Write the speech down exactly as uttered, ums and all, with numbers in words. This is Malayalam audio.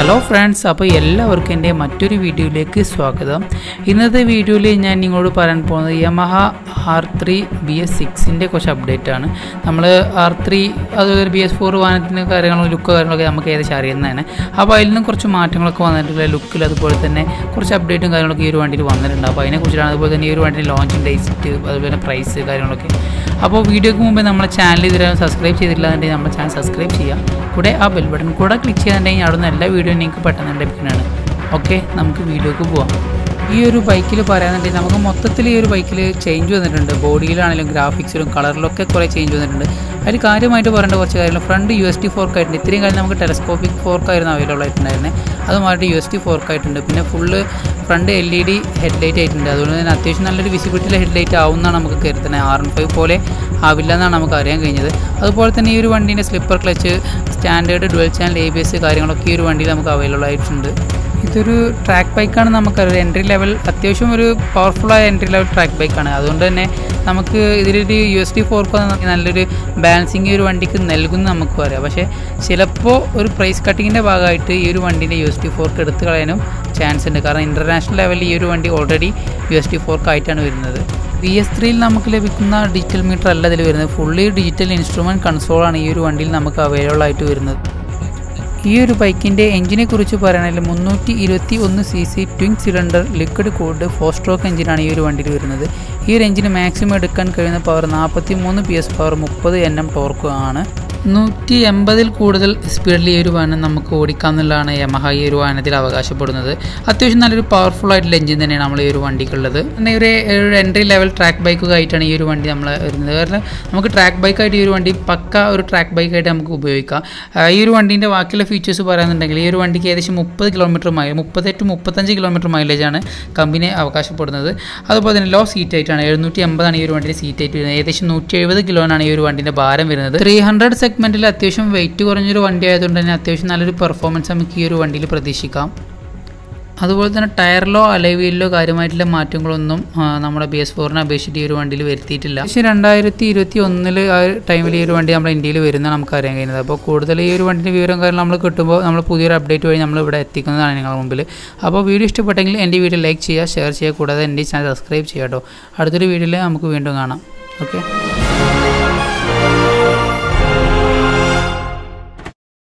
ഹലോ ഫ്രണ്ട്സ്, അപ്പോൾ എല്ലാവർക്കും എൻ്റെ മറ്റൊരു വീഡിയോയിലേക്ക് സ്വാഗതം. ഇന്നത്തെ വീഡിയോയിൽ ഞാൻ നിങ്ങളോട് പറയാൻ പോകുന്നത് Yamaha R three B S സിക്സിൻ്റെ കുറച്ച് അപ്ഡേറ്റ് ആണ്. നമ്മൾ ആർ ത്രീ അതുപോലെ ബി എസ് ഫോർ വാഹനത്തിൻ്റെ കാര്യങ്ങളും ലുക്ക് കാര്യങ്ങളൊക്കെ നമുക്ക് ഏകദേശം അറിയുന്നതാണ്. അപ്പോൾ അതിൽ നിന്നും കുറച്ച് മാറ്റങ്ങളൊക്കെ വന്നിട്ടുള്ള ലുക്കിൽ, അതുപോലെ തന്നെ കുറച്ച് അപ്ഡേറ്റും കാര്യങ്ങളൊക്കെ ഈ ഒരു വണ്ടിയിൽ വന്നിട്ടുണ്ട്. അപ്പോൾ അതിനെക്കുറിച്ചാണ്, അതുപോലെ തന്നെ ഈ ഒരു വണ്ടിയുടെ ലോഞ്ചിങ് ഡേറ്റ്, അതുപോലെ പ്രൈസ് കാര്യങ്ങളൊക്കെ. അപ്പോൾ വീഡിയോയ്ക്ക് മുമ്പേ നമ്മളെ ചാനൽ ഇതുവരെ സബ്സ്ക്രൈബ് ചെയ്തിട്ടില്ല എന്നുണ്ടെങ്കിൽ നമ്മുടെ ചാനൽ സബ്സ്ക്രൈബ് ചെയ്യുക. കൂടെ ആ ബെൽ ബട്ടൺ കൂടെ ക്ലിക്ക് ചെയ്യാന്നുണ്ടെങ്കിൽ അവിടെ നിന്ന് എല്ലാ വീഡിയോ നിങ്ങൾക്ക് പെട്ടെന്ന് ലഭിക്കുന്നതാണ്. ഓക്കെ, നമുക്ക് വീഡിയോക്ക് പോവാം. ഈ ഒരു ബൈക്കിൽ പറയാന്നുണ്ടെങ്കിൽ നമുക്ക് മൊത്തത്തിൽ ഈ ഒരു ബൈക്കിൽ ചേഞ്ച് വന്നിട്ടുണ്ട്. ബോഡിയിലാണെങ്കിലും ഗ്രാഫിക്സിലും കളറിലൊക്കെ കുറേ ചേഞ്ച് വന്നിട്ടുണ്ട്. അതിൽ കാര്യമായിട്ട് പറയേണ്ട കുറച്ച് കാര്യങ്ങൾ, front U S T fork ആയിട്ടുണ്ട്. ഇത്രയും കാലം നമുക്ക് ടെലസ്കോപ്പിക് ഫോർക്കായിരുന്നു അവൈലബിൾ ആയിട്ടുണ്ടായിരുന്നത്, അത് മാറിയിട്ട് യു എസ് ടി ഫോർക്ക് ആയിട്ടുണ്ട്. പിന്നെ full front L E D headlight ആയിട്ടുണ്ട്. അതുകൊണ്ട് തന്നെ അത്യാവശ്യം നല്ലൊരു വിസിബിലിറ്റിയിലെ ഹെഡ്ലൈറ്റ് ആവുമെന്നാണ് നമുക്ക് കരുതുന്നത്. ആർ എൻ ഫൈവ് പോലെ ആവില്ല എന്നാണ് നമുക്ക് അറിയാൻ കഴിഞ്ഞത്. അതുപോലെ തന്നെ ഈ ഒരു വണ്ടീൻ്റെ slipper clutch, standard dual channel A B S കാര്യങ്ങളൊക്കെ ഈ ഒരു വണ്ടിയിൽ നമുക്ക് അവൈലബിൾ ആയിട്ടുണ്ട്. ഇതൊരു ട്രാക്ക് ബൈക്കാണ്. നമുക്കറിയാം എൻട്രി ലെവൽ, അത്യാവശ്യം ഒരു പവർഫുള്ളായ എൻട്രി ലെവൽ ട്രാക്ക് ബൈക്കാണ്. അതുകൊണ്ട് തന്നെ നമുക്ക് ഇതിലൊരു യു എസ് ടി ഫോർക്ക് നല്ലൊരു ബാലൻസിങ് ഈ ഒരു വണ്ടിക്ക് നൽകുമെന്ന് നമുക്ക് പറയാം. പക്ഷേ ചിലപ്പോൾ ഒരു പ്രൈസ് കട്ടിങ്ങിൻ്റെ ഭാഗമായിട്ട് ഈ ഒരു വണ്ടീൻ്റെ യു എസ് ടി ഫോർക്ക് എടുത്തു കളയാനും ചാൻസ് ഉണ്ട്. കാരണം ഇൻ്റർനാഷണൽ ലെവലിൽ ഈ ഒരു വണ്ടി already U S T fork ആയിട്ടാണ് വരുന്നത്. ബി എസ് ത്രീയിൽ നമുക്ക് ലഭിക്കുന്ന ഡിജിറ്റൽ മീറ്റർ അല്ല ഇതിൽ വരുന്നത്. ഫുള്ളി ഡിജിറ്റൽ ഇൻസ്ട്രുമെൻറ്റ് കൺസോളാണ് ഈ ഒരു വണ്ടിയിൽ നമുക്ക് അവൈലബിൾ ആയിട്ട് വരുന്നത്. ഈ ഒരു ബൈക്കിൻ്റെ എഞ്ചിനെ കുറിച്ച് പറയുകയാണെങ്കിൽ മുന്നൂറ്റി ഇരുപത്തി ഒന്ന് C C twin cylinder liquid cooled four stroke എഞ്ചിനാണ് ഈ ഒരു വണ്ടിയിൽ വരുന്നത്. ഈ ഒരു എഞ്ചിന് മാക്സിമം എടുക്കാൻ കഴിയുന്ന പവർ നാൽപ്പത്തി മൂന്ന് പി എസ് പവർ, മുപ്പത് എൻ എം ടോർക്ക് ആണ്. നൂറ്റി എൺപതിൽ കൂടുതൽ സ്പീഡിൽ ഈ ഒരു വാഹനം നമുക്ക് ഓടിക്കാമെന്നുള്ളതാണ് യമഹ ഈ ഒരു വാഹനത്തിൽ അവകാശപ്പെടുന്നത്. അത്യാവശ്യം നല്ലൊരു പവർഫുൾ ആയിട്ടുള്ള എഞ്ചിൻ തന്നെയാണ് നമ്മൾ ഈ ഒരു വണ്ടിക്കുള്ളത്. പിന്നെ ഒരു എൻട്രി ലെവൽ ട്രാക്ക് ബൈക്കൊക്കെ ആയിട്ടാണ് ഈ ഒരു വണ്ടി നമ്മൾ വരുന്നത്. കാരണം നമുക്ക് ട്രാക്ക് ബൈക്കായിട്ട് ഈ ഒരു വണ്ടി പക്ക ഒരു ട്രാക്ക് ബൈക്കായിട്ട് നമുക്ക് ഉപയോഗിക്കാം. ഈ ഒരു വണ്ടീൻ്റെ ബാക്കിയുള്ള ഫീച്ചേഴ്സ് പറയുന്നുണ്ടെങ്കിൽ ഈ ഒരു വണ്ടിക്ക് ഏകദേശം മുപ്പത് കിലോമീറ്റർ മൈൽ മുപ്പത്തെട്ട് മുപ്പത്തഞ്ച് കിലോമീറ്റർ മൈലേജാണ് കമ്പനി അവകാശപ്പെടുന്നത്. അതുപോലെ തന്നെ ലോ സീറ്റ് ആയിട്ടാണ് എഴുന്നൂറ്റി എൺപതാണ് ഈ ഒരു വണ്ടിയുടെ സീറ്റ് ആയിട്ട് വരുന്നത്. ഏകദേശം നൂറ്റി എഴുപത് കിലോനാണ് ഈ ഒരു വണ്ടിൻ്റെ ഭാരം വരുന്നത്. ത്രീ ഹൺഡ്രഡ് സെഗ്മെൻറ്റിൽ അത്യാവശ്യം വെയിറ്റ് കുറഞ്ഞൊരു വണ്ടി ആയതുകൊണ്ട് തന്നെ അത്യാവശ്യം നല്ലൊരു പെർഫോമൻസ് നമുക്ക് ഈ ഒരു വണ്ടിയിൽ പ്രതീക്ഷിക്കാം. അതുപോലെ തന്നെ ടയറിലോ അലോയ് കാര്യമായിട്ടുള്ള മാറ്റങ്ങളൊന്നും നമ്മുടെ ബി എസ് ഫോറിനെ അപേക്ഷിച്ചിട്ട് ഈ ഒരു വണ്ടിയിൽ വരുത്തിയിട്ടില്ല. പക്ഷേ രണ്ടായിരത്തി ഇരുപത്തി ഒന്നിൽ ആ ടൈമിൽ ഈ ഒരു വണ്ടി നമ്മുടെ ഇന്ത്യയിൽ വരുന്ന നമുക്ക് അറിയാൻ കഴിയുന്നത്. അപ്പോൾ കൂടുതൽ ഈ ഒരു വണ്ടിൻ്റെ വിവരം കാര്യം നമ്മൾ കിട്ടുമ്പോൾ നമ്മൾ പുതിയൊരു അപ്ഡേറ്റ് വഴി നമ്മൾ ഇവിടെ എത്തിക്കുന്നതാണ് നിങ്ങളുടെ മുമ്പിൽ. അപ്പോൾ വീഡിയോ ഇഷ്ടപ്പെട്ടെങ്കിൽ എൻ്റെ വീഡിയോ ലൈക്ക് ചെയ്യുക, ഷെയർ ചെയ്യുക, കൂടാതെ എൻ്റെ ചാനൽ സബ്സ്ക്രൈബ് ചെയ്യുക കേട്ടോ. അടുത്തൊരു വീഡിയോയിൽ നമുക്ക് വീണ്ടും കാണാം. ഓക്കെ.